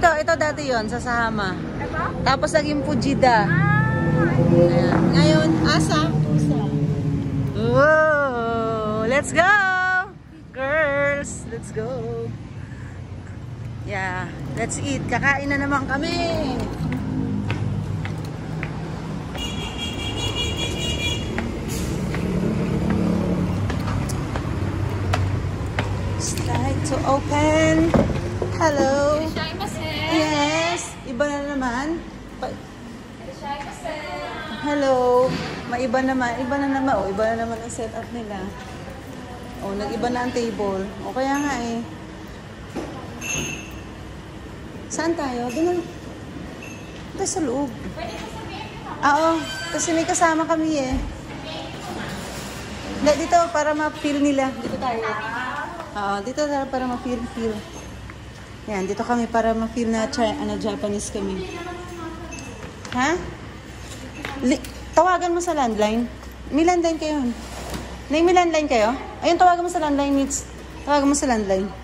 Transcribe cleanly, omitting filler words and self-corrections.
ito dati yon sa Sahama. Ito? Tapos naging Fujida. Ayan. Ngayon, Asa. Whoa! Let's go! Girls, let's go. Yeah, let's eat. Kakain na naman kami. Slide to open. Hello. Yes. Iba na naman. Hello. Maiba naman. Iba na naman. Oh, iba na naman ang setup nila. Oh, nag-iba na ang table. O kaya nga eh. Saan tayo? Doon na. Ito sa loob. Oo. Kasi may kasama kami eh. Dito para ma-feel nila. Dito tayo. Dito tayo para ma-feel. Yan, dito kami para ma-feel na Japanese kami. Ha? Tawagan mo sa landline. May landline kayo. May landline kayo? Ayun, tawagan mo sa landline, Mitz. Tawagan mo sa landline.